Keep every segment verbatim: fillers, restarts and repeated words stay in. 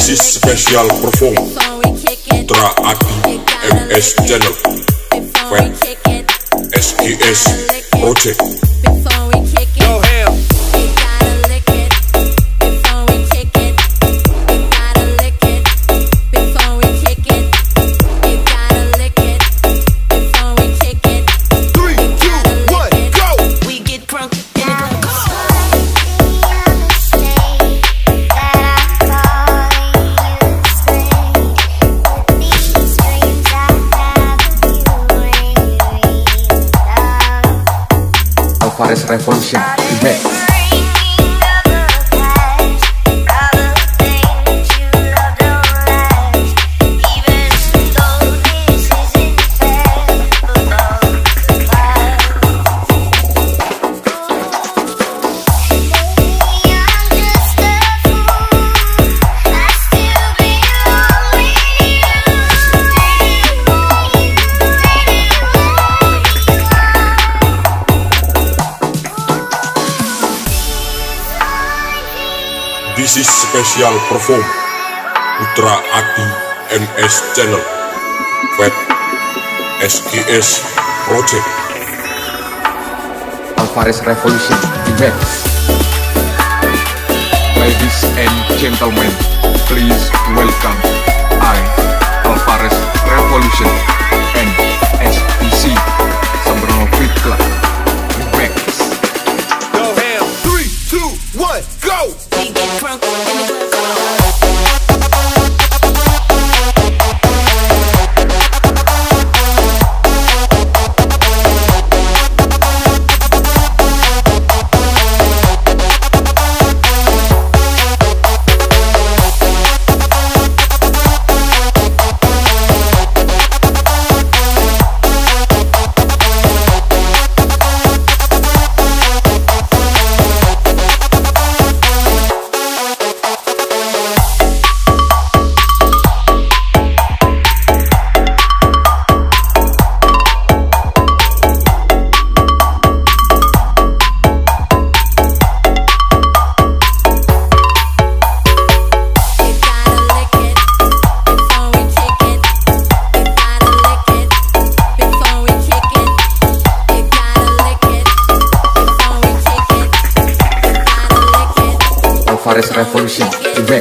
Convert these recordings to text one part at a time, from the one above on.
This is special perform Putra Adi M S Channel Web S G S Project. Alvarez Revolution Remix. This is special perform Putra Adi M S Channel Web S G S Project. Alvarez Revolution Remix. Ladies and gentlemen, please welcome I, Alvarez Revolution and S B C Sembrono Beat Club Remix. Go ham. Three, two, one, go! Alvarez Revolution Remix.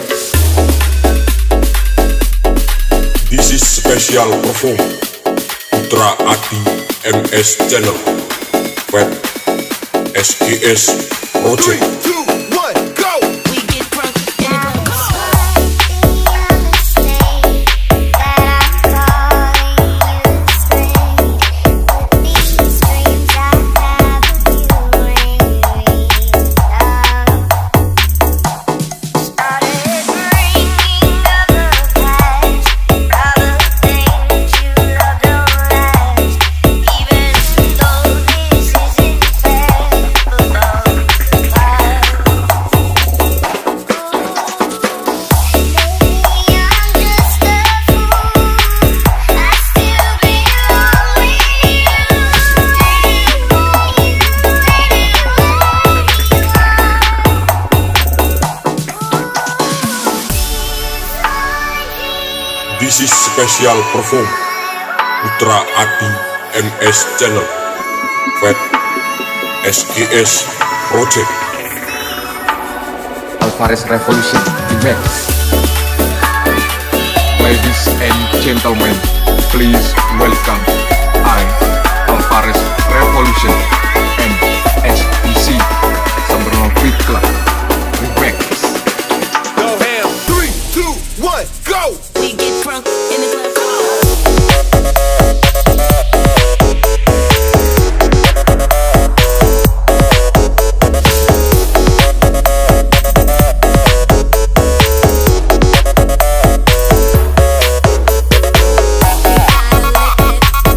This is special perform Putra Adi M S Channel Web S G S Project. Three, two, one, go! This is special perform Putra Adi M S Channel Web S G S Project. Alvarez Revolution Remix. Ladies and gentlemen, please welcome I, Alvarez Revolution and S B C Sembrono Beat Club Remix. Go ham. Three, two, one, go! We get drunk in the club. Gotta lick it.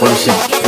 Revolution.